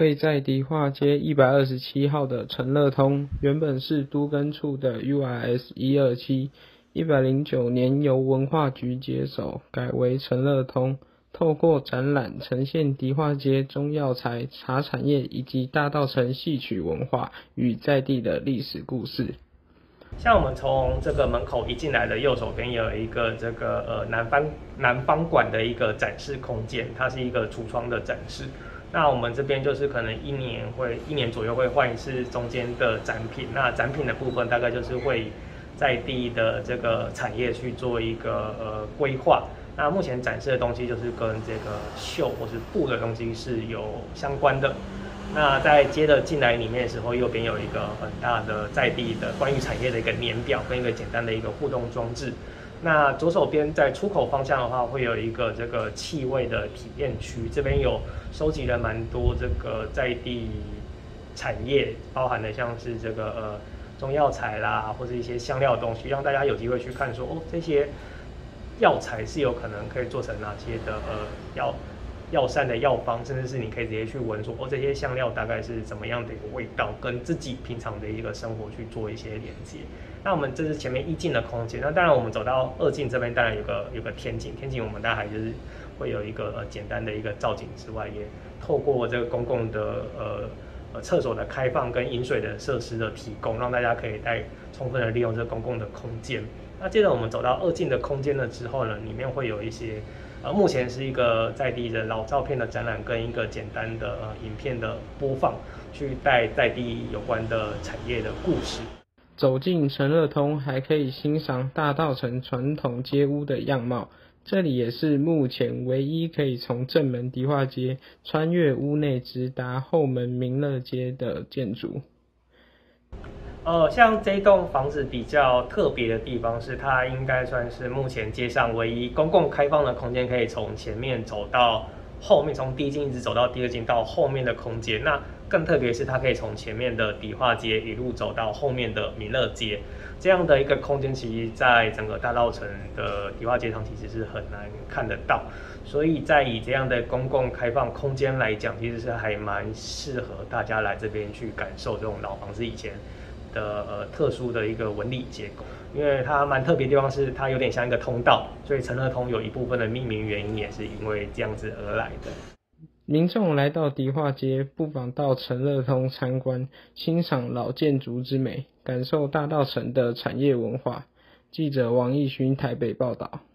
位在迪化街127号的成乐通，原本是都更处的 URS 127， 109年由文化局接手，改为成乐通。透过展览呈现迪化街中药材、茶产业以及大稻埕戏曲文化与在地的历史故事。 像我们从这个门口一进来的右手边有一个这个南方馆的一个展示空间，它是一个橱窗的展示。那我们这边就是可能一年左右会换一次中间的展品，那展品的部分大概就是会在地的这个产业去做一个规划。那目前展示的东西就是跟这个绣或是布的东西是有相关的。那在接着进来里面的时候，右边有一个很大的在地的关于产业的一个年表跟一个简单的一个互动装置。那左手边在出口方向的话，会有一个这个气味的体验区，这边有收集了蛮多这个在地产业，包含的像是这个中药材啦，或者一些香料的东西，让大家有机会去看说这些药材是有可能可以做成哪些的药膳的药方，甚至是你可以直接去闻说这些香料大概是怎么样的一个味道，跟自己平常的一个生活去做一些连接。那我们这是前面1进的空间，那当然我们走到2进这边，当然有个天井，我们当然还就是会有一个简单的一个造景之外，也透过这个公共的厕所的开放跟饮水的设施的提供，让大家可以充分的利用这个公共的空间。那接着我们走到2进的空间了之后呢，里面会有一些目前是一个在地的老照片的展览跟一个简单的影片的播放，去带在地有关的产业的故事。 走进成乐通，还可以欣赏大稻埕传统街屋的样貌。这里也是目前唯一可以从正门迪化街穿越屋内直达后门民乐街的建筑。 像这栋房子比较特别的地方是，它应该算是目前街上唯一公共开放的空间，可以从前面走到后面，从第1进一直走到第2进到后面的空间。那更特别是，它可以从前面的迪化街一路走到后面的民乐街，这样的一个空间，其实在整个大稻埕的迪化街上其实是很难看得到。所以在以这样的公共开放空间来讲，其实是还蛮适合大家来这边去感受这种老房子以前的特殊的一个纹理结构。因为它蛮特别的地方是，它有点像一个通道，所以成乐通有一部分的命名原因也是因为这样子而来的。 民众来到迪化街，不妨到成乐通参观，欣赏老建筑之美，感受大稻埕的产业文化。记者王义勋台北报道。